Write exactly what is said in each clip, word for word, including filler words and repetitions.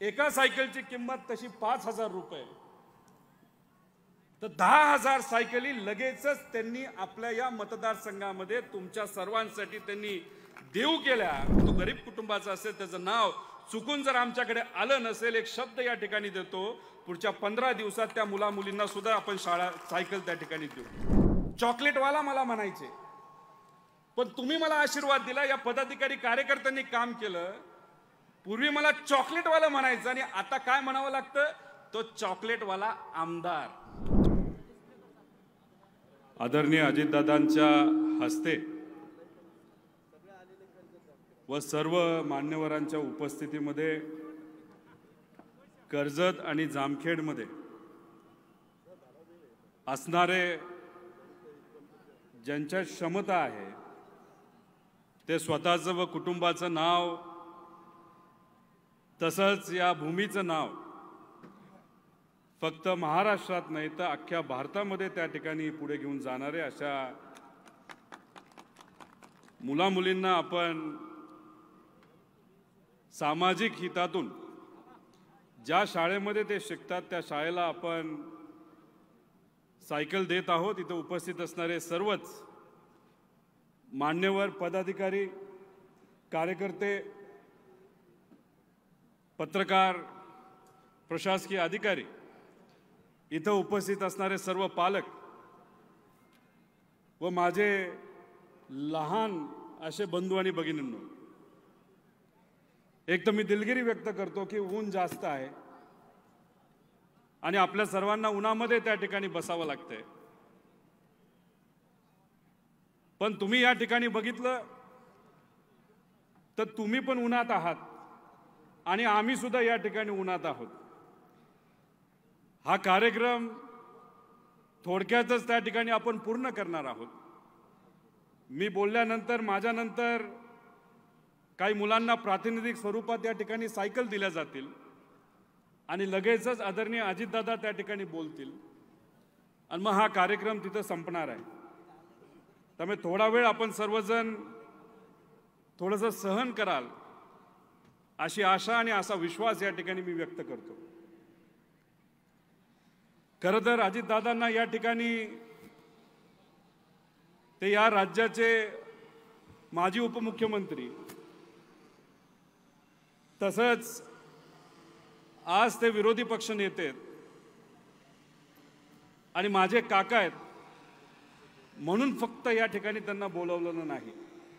एका सायकलची किंमत तशी पाच हजार रुपये, तर दहा हजार सायकली लगेचच त्यांनी आपल्या या मतदारसंघामध्ये तुमच्या सर्वांसाठी त्यांनी देऊ केल्या। तो गरीब कुटुंबाचा असेल, त्याचं नाव चुकून जर आमच्याकडे आलं नसेल, एक शब्द या ठिकाणी देतो, पुढच्या पंधरा दिवसात त्या मुला मुलींना सुद्धा आपण शाळा सायकल त्या ठिकाणी देऊ। चॉकलेटवाला मला म्हणायचे, पण तुम्ही मला आशीर्वाद दिला, या पदाधिकारी कार्यकर्त्यांनी काम केलं। पूर्वी मला चॉकलेटवाला म्हणायचं आणि आता काय म्हणावं लागतं, तो चॉकलेटवाला आमदार। आदरणीय अजितदादांच्या हस्ते व सर्व मान्यवरांच्या उपस्थितीमध्ये कर्जत आणि जामखेडमध्ये असणारे ज्यांच्या क्षमता आहे ते स्वतःचं व कुटुंबाचं नाव तसंच या भूमीचं नाव फक्त महाराष्ट्रात नाही तर अख्ख्या भारतामध्ये त्या ठिकाणी पुढे घेऊन जाणारे अशा मुला मुलींना आपण सामाजिक हितातून ज्या शाळेमध्ये ते शिकतात त्या शाळेला आपण सायकल देत आहोत। इथे उपस्थित असणारे सर्वच मान्यवर पदाधिकारी, कार्यकर्ते, पत्रकार, प्रशासकीय अधिकारी, इथं उपस्थित असणारे सर्व पालक व माझे लहान असे बंधू आणि भगिनींनो, एक तर मी दिलगिरी व्यक्त करतो की ऊन जास्त आहे आणि आपल्या सर्वांना उन्हामध्ये त्या ठिकाणी बसावं लागतंय। पण तुम्ही या ठिकाणी बघितलं तर तुम्ही पण उन्हात आहात आणि आम्ही सुद्धा या ठिकाणी उन्हात आहोत। हा कार्यक्रम थोडक्यातच त्या ठिकाणी आपण पूर्ण करणार आहोत। मी बोलल्यानंतर माझ्यानंतर काही मुलांना प्रातिनिधिक स्वरूपात या ठिकाणी सायकल दिल्या जातील आणि लगेचच आदरणीय अजितदादा त्या ठिकाणी बोलतील आणि मग हा कार्यक्रम तिथं संपणार आहे। त्यामुळे थोडा वेळ आपण सर्वजण थोडंसं सहन कराल अशी आशा आणि असा विश्वास या ठिकाणी मी व्यक्त करतो। खरं तर अजितदादांना या ठिकाणी ते या राज्याचे माजी उपमुख्यमंत्री तसंच आज ते विरोधी पक्ष नेते आहेत आणि माझे काका आहेत म्हणून फक्त या ठिकाणी त्यांना बोलवलं नाही।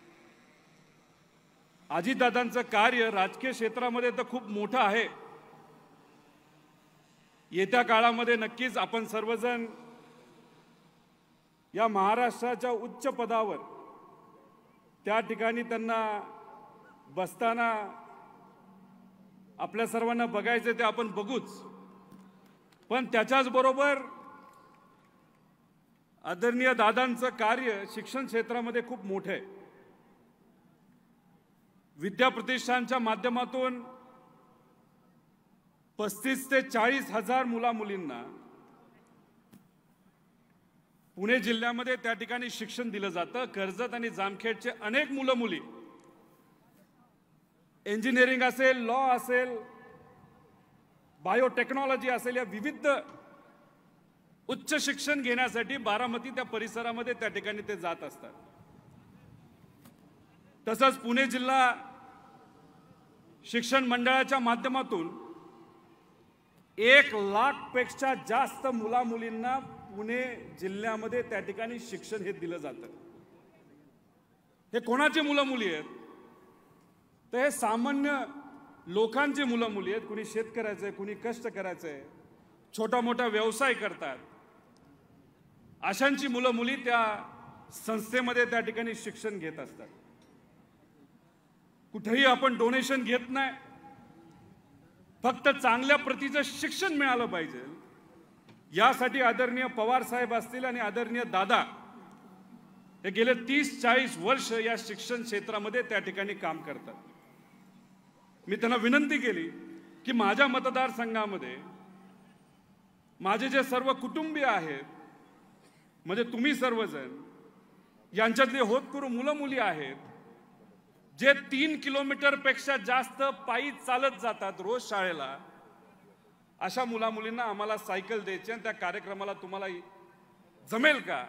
अजितदादांचं कार्य राजकीय क्षेत्रामध्ये तर खूप मोठं आहे। येत्या काळामध्ये नक्कीच आपण सर्वजण या महाराष्ट्राच्या उच्च पदावर त्या ठिकाणी त्यांना बसताना आपल्या सर्वांना बघायचं ते आपण बघूच, पण त्याच्याच बरोबर आदरणीय दादांचं कार्य शिक्षण क्षेत्रामध्ये खूप मोठं आहे। विद्या प्रतिष्ठानच्या माध्यमातून पस्तीस ते चाळीस हजार मुला मुलींना पुणे जिल्ह्यामध्ये त्या ठिकाणी शिक्षण दिलं जातं। कर्जत आणि जामखेडचे अनेक मुलं मुली इंजिनिअरिंग असेल, लॉ असेल, बायोटेक्नॉलॉजी असेल, या विविध उच्च शिक्षण घेण्यासाठी बारामती त्या परिसरामध्ये त्या ठिकाणी ते जात असतात। तसंच पुणे जिल्हा शिक्षण मंडळाच्या माध्यमातून एक लाख पेक्षा जास्त मुला मुलींना पुणे जिल्ह्यामध्ये त्या ठिकाणी शिक्षण हे दिलं जातं। हे कोणाची मुलं मुली आहेत तर हे सामान्य लोकांची मुलं मुली आहेत। कुणी शेतकऱ्याचं आहे, कुणी कष्ट करायचं आहे, छोटा मोठा व्यवसाय करतात, अशांची मुलं मुली त्या संस्थेमध्ये त्या ठिकाणी शिक्षण घेत असतात। कुठेही आपण डोनेशन घेत नाही, फक्त चांगल्या प्रतीचं शिक्षण मिळालं पाहिजे यासाठी आदरणीय पवार साहेब असतील आणि आदरणीय दादा हे गेले तीस चाळीस वर्ष या शिक्षण क्षेत्रामध्ये त्या ठिकाणी काम करतात। मी त्यांना विनंती केली की माझ्या मतदारसंघामध्ये माझे जे सर्व कुटुंबीय आहेत, म्हणजे तुम्ही सर्वजण यांच्यातले होतकरू मुलं मुली आहेत, जे तीन किलोमीटर पेक्षा जास्त पायी चालत जातात रोज शाळेला, अशा मुला मुलींना आम्हाला सायकल द्यायची आणि त्या कार्यक्रमाला तुम्हाला जमेल का?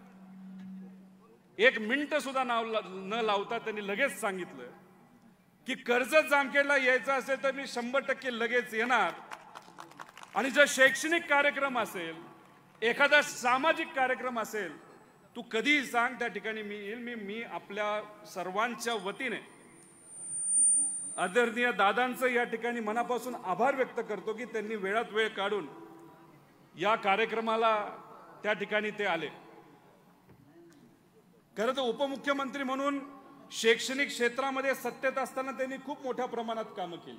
एक मिनिट सुद्धा नाव न लावता त्यांनी लगेच सांगितलं की कर्जत जामखेडला यायचं असेल तर मी शंभर टक्के लगेच येणार, आणि जर शैक्षणिक कार्यक्रम असेल, एखादा सामाजिक कार्यक्रम असेल, तू कधीही सांग, त्या ठिकाणी मी येईल. मी मी आपल्या सर्वांच्या वतीने आदरणीय दादांचं या ठिकाणी मनापासून आभार व्यक्त करतो की त्यांनी वेळात वेळ काढून या कार्यक्रमाला त्या ठिकाणी ते आले. खरं तर उपमुख्यमंत्री म्हणून शैक्षणिक क्षेत्रामध्ये सत्तेत असताना त्यांनी खूप मोठ्या प्रमाणात कामं केली.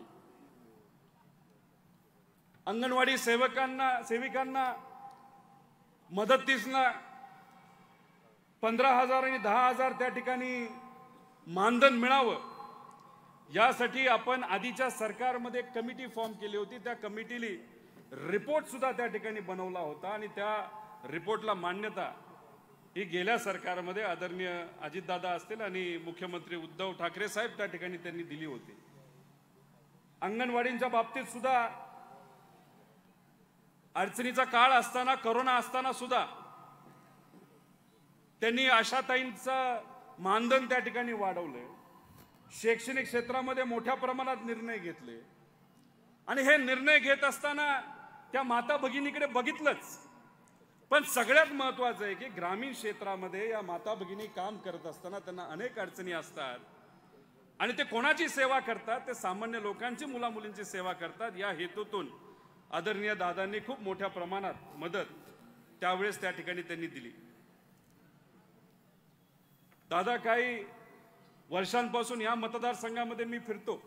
अंगणवाडी सेवकांना सेविकांना मदतीसना पंधरा हजार आणि दहा हजार त्या ठिकाणी मानधन मिळावं, यासाठी आपण आधीच्या सरकारमध्ये कमिटी फॉर्म केली होती. त्या कमिटीने रिपोर्ट सुद्धा त्या ठिकाणी बनवला होता आणि त्या रिपोर्टला मान्यता ही गेल्या सरकारमध्ये आदरणीय अजितदादा असतील आणि मुख्यमंत्री उद्धव ठाकरे साहेब त्या ठिकाणी त्यांनी दिली होती. अंगणवाडींच्या बाबतीत सुद्धा अडचणीचा काळ असताना, कोरोना असताना सुद्धा त्यांनी आशाताईंचं मानधन त्या ठिकाणी वाढवले. शैक्षणिक क्षेत्रामध्ये मोठ्या प्रमाणात निर्णय घेतले आणि हे निर्णय घेत असताना त्या माता भगिनीकडे बघितलंच. पण सगळ्यात महत्त्वाचं आहे की ग्रामीण क्षेत्रामध्ये या माता भगिनी काम करत असताना त्यांना अनेक अडचणी असतात आणि ते कोणाची सेवा करतात? ते सामान्य लोकांची, मुला मुलींची सेवा करतात. या हेतूतून आदरणीय दादांनी खूप मोठ्या प्रमाणात मदत त्यावेळेस त्या ठिकाणी त्यांनी दिली. दादा, काही वर्षांपासून या मतदारसंघामध्ये मी फिरतो.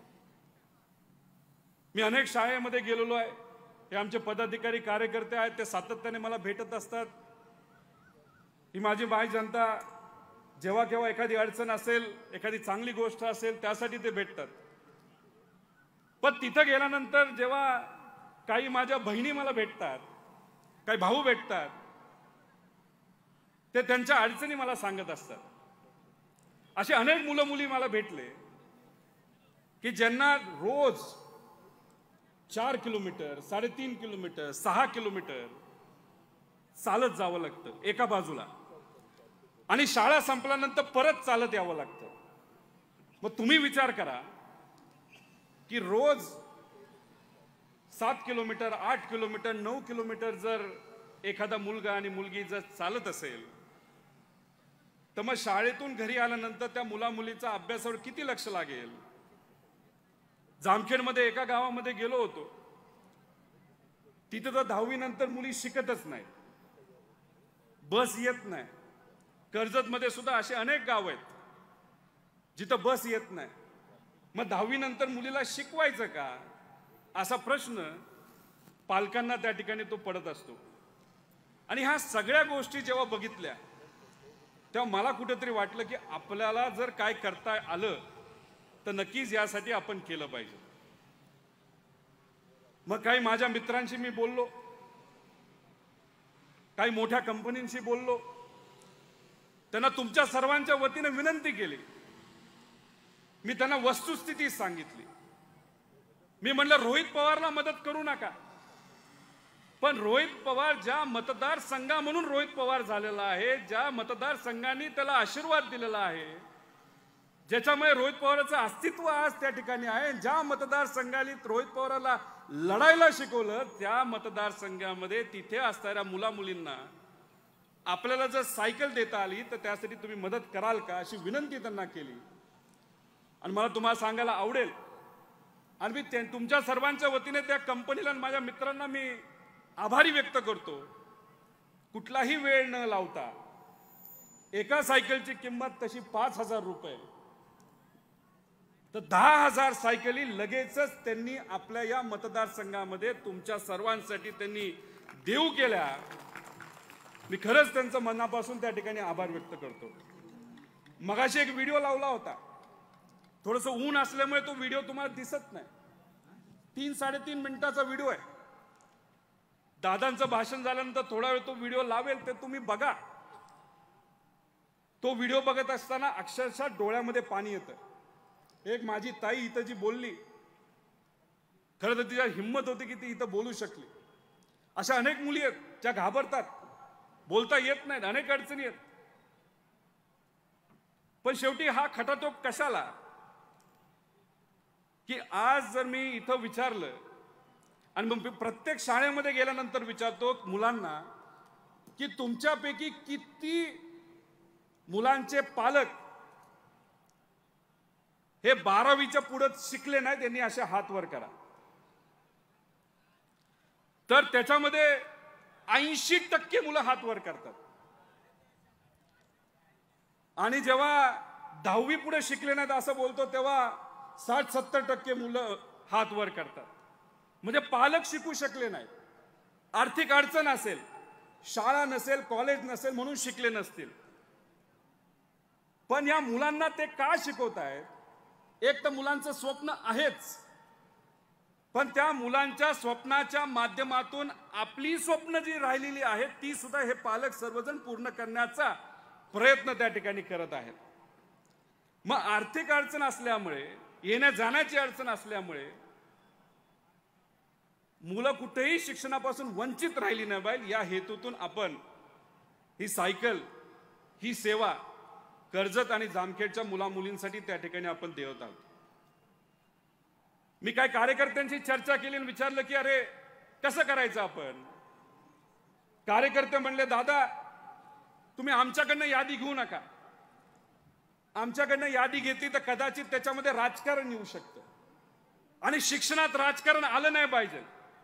मी अनेक शाळेमध्ये गेलेलो आहे. हे आमचे पदाधिकारी, कार्यकर्ते आहेत, ते सातत्याने मला भेटत असतात. ही माझी माय जनता जेव्हा केव्हा एखादी अडचण असेल, एखादी चांगली गोष्ट असेल, त्यासाठी ते भेटतात. पण तिथं गेल्यानंतर जेव्हा काही माझ्या बहिणी मला भेटतात, काही भाऊ भेटतात, ते त्यांच्या अडचणी मला सांगत असतात. असे अनेक मुलं मुली मला भेटले की ज्यांना रोज चार किलोमीटर, साडेतीन किलोमीटर, सहा किलोमीटर चालत जावं लागतं एका बाजूला, आणि शाळा संपल्यानंतर परत चालत यावं लागतं. मग तुम्ही विचार करा की रोज सात किलोमीटर, आठ किलोमीटर, नऊ किलोमीटर जर एखादा मुलगा आणि मुलगी जर चालत असेल, तर मग शाळेतून घरी आल्यानंतर त्या मुला मुलीचा अभ्यासावर किती लक्ष लागेल? जामखेडमध्ये एका गावामध्ये गेलो होतो, तिथे तर दहावी नंतर मुली शिकतच नाही, बस येत नाही. कर्जतमध्ये सुद्धा असे अनेक गाव आहेत जिथं बस येत नाही. मग दहावी नंतर मुलीला शिकवायचं का, असा प्रश्न पालकांना त्या ठिकाणी तो पडत असतो. आणि ह्या सगळ्या गोष्टी जेव्हा बघितल्या तेव्हा मला कुठेतरी वाटलं की आपल्याला जर काय करता आलं तर नक्कीच यासाठी आपण केलं पाहिजे. मग काही माझ्या मित्रांशी मी बोललो, काही मोठ्या कंपनींशी बोललो, त्यांना तुमच्या सर्वांच्या वतीने विनंती केली. मी त्यांना वस्तुस्थिती सांगितली. मी म्हणलं रोहित पवारला मदत करू नका, पण रोहित पवार ज्या मतदारसंघा म्हणून रोहित पवार झालेला आहे, ज्या मतदारसंघाने त्याला आशीर्वाद दिलेला आहे, ज्याच्यामुळे रोहित पवारांचं अस्तित्व आज त्या ठिकाणी आहे, ज्या मतदारसंघाने रोहित पवाराला लढायला शिकवलं, त्या मतदारसंघामध्ये तिथे असणाऱ्या मुला मुलींना आपल्याला जर सायकल देता आली तर त्यासाठी तुम्ही मदत कराल का, अशी विनंती त्यांना केली. आणि मला तुम्हाला सांगायला आवडेल, आणि मी तुमच्या सर्वांच्या वतीने त्या कंपनीला आणि माझ्या मित्रांना मी आभारी व्यक्त करतो. कुठलाही वेळ न लावता एका सायकलची किंमत तशी पाच हजार रुपये, तर दहा हजार सायकली लगेचच त्यांनी आपल्या या मतदारसंघामध्ये तुमच्या सर्वांसाठी त्यांनी देऊ केल्या. मी खरंच त्यांचं मनापासून त्या ठिकाणी आभार व्यक्त करतो. मगाशी एक व्हिडिओ लावला होता, थोडंसं ऊन असल्यामुळे तो व्हिडिओ तुम्हाला दिसत नाही. तीन साडेतीन मिनिटाचा व्हिडिओ आहे. दादांचं भाषण झाल्यानंतर थोडा वेळ तो व्हिडिओ लावेल, ते तुम्ही बघा. तो व्हिडिओ बघत असताना अक्षरशः डोळ्यामध्ये पाणी येतं. एक माझी ताई इथं जी बोलली, खरं तर तिच्या हिंमत होती की ती इथं बोलू शकली. अशा अनेक मुली आहेत ज्या घाबरतात, बोलता येत नाहीत, अनेक अडचणी आहेत. पण शेवटी हा खटाटोप कशाला, की आज जर मी इथं विचारलं आणि मग प्रत्येक शाळेमध्ये गेल्यानंतर विचारतो मुलांना की तुमच्यापैकी किती मुलांचे पालक हे बारावीच्या पुढे शिकले नाही, त्यांनी असे हात वर करा. तर त्याच्यामध्ये ऐंशी टक्के मुलं हात वर करतात. आणि जेव्हा दहावी पुढे शिकले नाहीत असं बोलतो तेव्हा साठ सत्तर टक्के मुलं हात वर करतात. म्हणजे पालक शिकू शकले नाहीत, आर्थिक अडचण असेल, शाळा नसेल, कॉलेज नसेल म्हणून शिकले नसतील. पण या मुलांना ते का शिकवतायत? एक तर मुलांचं स्वप्न आहेच, पण त्या मुलांच्या स्वप्नाच्या माध्यमातून आपली स्वप्न जी राहिलेली आहेत ती सुद्धा हे पालक सर्वजण पूर्ण करण्याचा प्रयत्न त्या ठिकाणी करत आहेत. मग आर्थिक अडचण असल्यामुळे, येण्या जाण्याची अडचण असल्यामुळे मुलं कुठेही शिक्षणापासून वंचित राहिली नाही पाहिजे या हेतूतून आपण ही सायकल, ही सेवा कर्जत आणि जामखेडच्या मुला मुलींसाठी त्या ठिकाणी आपण देत आहोत. मी काय कार्यकर्त्यांची चर्चा केली आणि विचारलं की अरे कसं करायचं आपण. कार्यकर्ते म्हणले, दादा तुम्ही आमच्याकडनं यादी घेऊ नका, आमच्याकडनं यादी घेतली तर कदाचित त्याच्यामध्ये राजकारण येऊ शकतं आणि शिक्षणात राजकारण आलं नाही पाहिजे.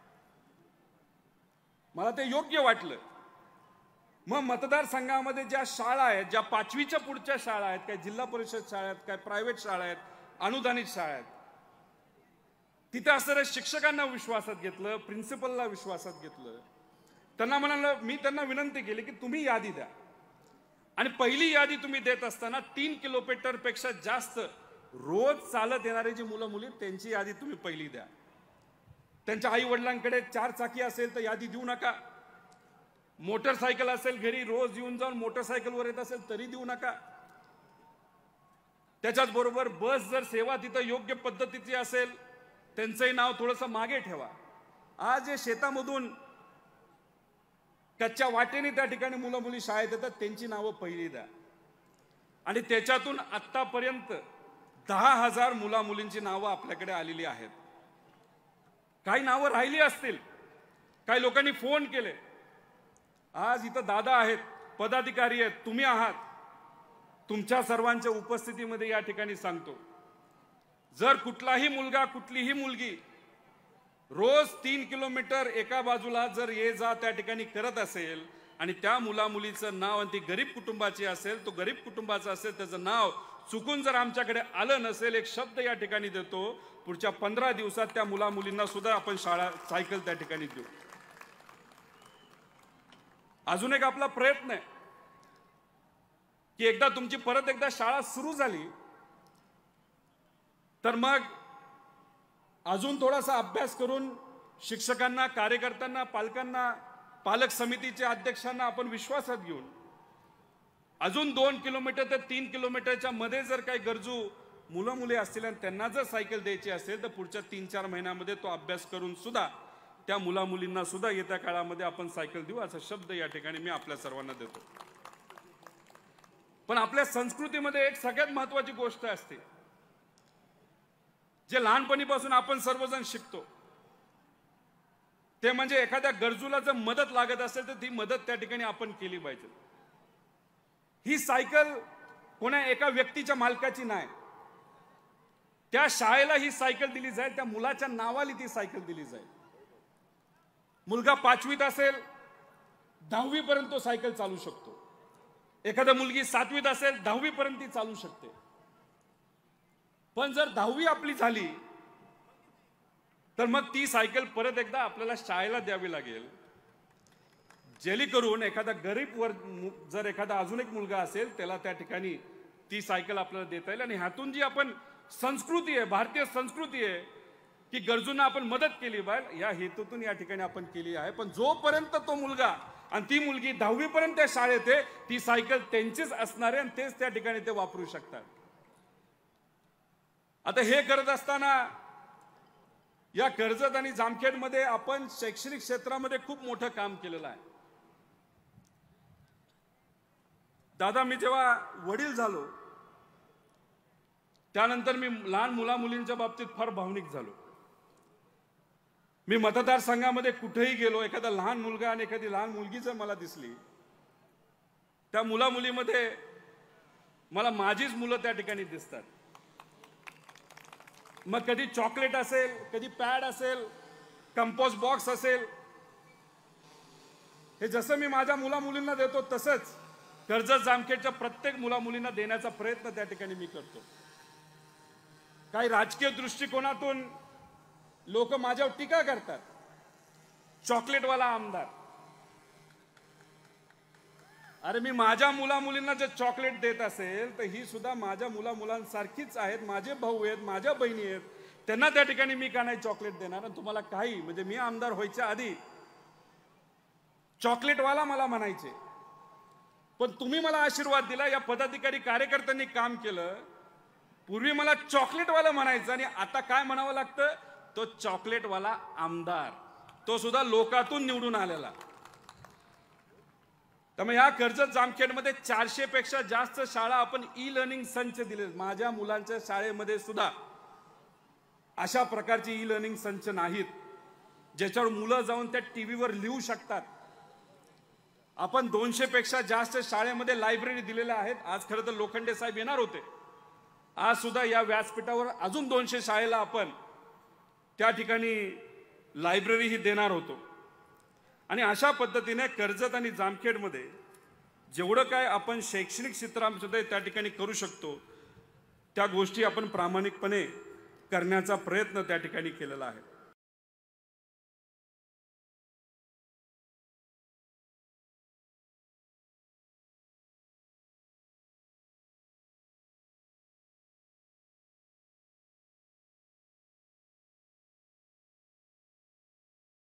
मला ते योग्य वाटलं. मग मतदारसंघामध्ये ज्या शाळा आहेत, ज्या पाचवीच्या पुढच्या शाळा आहेत, काय जिल्हा परिषद शाळा आहेत, काय प्रायव्हेट शाळा आहेत, अनुदानित शाळा आहेत, तिथे असणाऱ्या शिक्षकांना विश्वासात घेतलं, प्रिन्सिपलला विश्वासात घेतलं. त्यांना म्हणाल, मी त्यांना विनंती केली की तुम्ही यादी द्या आणि पहिली यादी तुम्ही देत असताना तीन किलोमीटर पेक्षा जास्त रोज चालत येणारे जी मुलं मुली त्यांची यादी तुम्ही पहिली द्या. त्यांच्या आई वडिलांकडे चार चाकी असेल तर यादी देऊ नका. मोटरसायकल असेल घरी, रोज येऊन जाऊन मोटरसायकलवर येत असेल तरी देऊ नका. त्याच्याच बरोबर बस जर सेवा तिथं योग्य पद्धतीची असेल त्यांचंही नाव थोडंसं मागे ठेवा. आज जे शेतामधून कच्च्या वाटेने त्या ठिकाणी मुलं मुली शाळेत येतात त्यांची नावं पहिली द्या. आणि त्याच्यातून आतापर्यंत दहा हजार मुला मुलींची नावं आपल्याकडे आलेली आहेत. काही नावं राहिली असतील, काही लोकांनी फोन केले. आज इथं दादा आहेत, पदाधिकारी आहेत, तुम्ही आहात. तुमच्या सर्वांच्या उपस्थितीमध्ये या ठिकाणी सांगतो, जर कुठलाही मुलगा, कुठलीही मुलगी रोज तीन किलोमीटर एका बाजूला जर ये जा त्या ठिकाणी करत असेल आणि त्या मुला मुलीचं नाव आणि ती गरीब कुटुंबाची असेल, तो गरीब कुटुंबाचा असेल, त्याचं नाव चुकून जर आमच्याकडे आलं नसेल, एक शब्द या ठिकाणी देतो, पुढच्या पंधरा दिवसात त्या मुला मुलींना सुद्धा आपण शाळा सायकल त्या ठिकाणी देऊ. अजून एक आपला प्रयत्न आहे की एकदा तुमची परत एकदा शाळा सुरू झाली तर मग अजून थोडासा अभ्यास करून शिक्षकांना, कार्यकर्त्यांना, पालकांना, पालक समितीच्या अध्यक्षांना आपण विश्वासात घेऊन अजून दोन किलोमीटर ते तीन किलोमीटरच्या मध्ये जर काही गरजू मुलं मुली असतील आणि त्यांना जर सायकल द्यायची असेल तर पुढच्या तीन चार महिन्यामध्ये तो अभ्यास करून सुद्धा त्या मुला मुलींना सुद्धा येत्या काळामध्ये आपण सायकल देऊ असा शब्द या ठिकाणी मी आपल्या सर्वांना देतो. पण आपल्या संस्कृतीमध्ये एक सगळ्यात महत्वाची गोष्ट असते जे लहानपणीपासून आपण सर्वजण शिकतो, ते म्हणजे एखाद्या गरजूला जर मदत लागत असेल तर ती मदत त्या ठिकाणी आपण केली पाहिजे. ही सायकल कोणा एका व्यक्तीच्या मालकाची नाही. त्या शाळेला ही सायकल दिली जाईल, त्या मुलाच्या नावाली ती सायकल दिली जाईल. मुलगा पाचवीत असेल, दहावी पर्यंत तो सायकल चालू शकतो. एखादा मुलगी सातवीत असेल, दहावी पर्यंत ती चालू शकते. पण जर दहावी आपली झाली तर मग ती सायकल परत एकदा आपल्याला शाळेला द्यावी लागेल, जेणेकरून एखादा गरीब वर्ग जर एखादा अजून एक मुलगा असेल त्याला त्या ठिकाणी ती सायकल आपल्याला देता येईल. आणि ह्यातून जी आपण संस्कृती आहे, भारतीय संस्कृती आहे की गरजूंना आपण मदत केली पाहिजे, या हेतूतून या ठिकाणी आपण केली आहे. पण जोपर्यंत तो मुलगा आणि ती मुलगी दहावी पर्यंत त्या शाळेत आहे ती सायकल त्यांचीच असणार आहे आणि तेच त्या ठिकाणी ते वापरू शकतात. आता हे करत असताना या कर्जत आणि जामखेडमध्ये आपण शैक्षणिक क्षेत्रामध्ये खूप मोठं काम केलेलं आहे. दादा, मी जेव्हा वडील झालो त्यानंतर मी लहान मुला मुलींच्या बाबतीत फार भावनिक झालो. मी मतदारसंघामध्ये कुठेही गेलो, एखादा लहान मुलगा आणि एखादी लहान मुलगी जर मला दिसली, त्या मुला मुलीमध्ये मला माझीच मुलं त्या ठिकाणी दिसतात. मग कधी चॉकलेट असेल, कधी पॅड असेल, कंपोस्ट बॉक्स असेल, हे जसं मी माझ्या मुला मुलींना देतो तसंच कर्जत जामखेडच्या प्रत्येक मुला मुलींना देण्याचा प्रयत्न त्या ठिकाणी मी करतो. काही राजकीय दृष्टिकोनातून लोक माझ्यावर टीका करतात, चॉकलेटवाला आमदार. अरे, मी माझ्या मुला मुलींना जर चॉकलेट देत असेल तर ही सुद्धा माझ्या मुला मुलांसारखीच आहेत, माझे भाऊ आहेत, माझ्या बहिणी आहेत. त्यांना त्या ठिकाणी मी का नाही चॉकलेट देणार? तुम्हाला काही म्हणजे मी आमदार व्हायच्या आधी चॉकलेटवाला मला म्हणायचे, पण तुम्ही मला आशीर्वाद दिला. या पदाधिकारी कार्यकर्त्यांनी काम केलं. पूर्वी मला चॉकलेटवाला म्हणायचं आणि आता काय म्हणावं लागतं? तो चॉकलेटवाला आमदार, तो सुद्धा लोकातून निवडून आलेला. त्यामुळे या कर्जत जामखेडमध्ये चारशे पेक्षा जास्त शाळा आपण ई लर्निंग संच दिले. माझ्या मुलांच्या शाळेमध्ये सुद्धा अशा प्रकारची ई लर्निंग संच नाहीत ज्याच्यावर मुलं जाऊन त्या टीव्हीवर लिहू शकतात. आपण दोनशे पेक्षा जास्त शाळेमध्ये लायब्ररी दिलेल्या आहेत. आज खरं तर लोखंडे साहेब येणार होते. आज सुद्धा या व्यासपीठावर अजून दोनशे शाळेला आपण त्या ठिकाणी लायब्ररी ही देणार होतो. आणि अशा पद्धतीने कर्जत आणि जामखेडमध्ये जेवढं काय आपण शैक्षणिक क्षेत्रामध्ये त्या ठिकाणी करू शकतो त्या गोष्टी आपण प्रामाणिकपणे करण्याचा प्रयत्न त्या ठिकाणी केलेला आहे.